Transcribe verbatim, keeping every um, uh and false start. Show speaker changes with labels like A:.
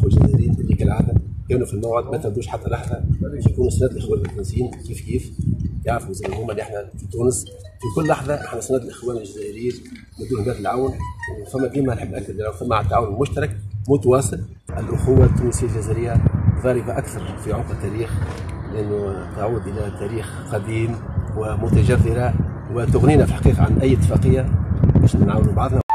A: الاخوه الجزائريين اللي كالعاده كانوا في الموعد ما تردوش حتى لحظه يكونوا سند الاخوان التونسيين كيف كيف يعرفوا زي ما هما اللي احنا في تونس في كل لحظه احنا سند الاخوان الجزائريين نديروا هذا العون. وفما ديما نحب ناكد على فما التعاون المشترك متواصل. الاخوه التونسيه الجزائريه ضاربه اكثر في عمق التاريخ لانه تعود الى تاريخ قديم ومتجذره وتغنينا في الحقيقه عن اي اتفاقيه باش نعاونوا بعضنا.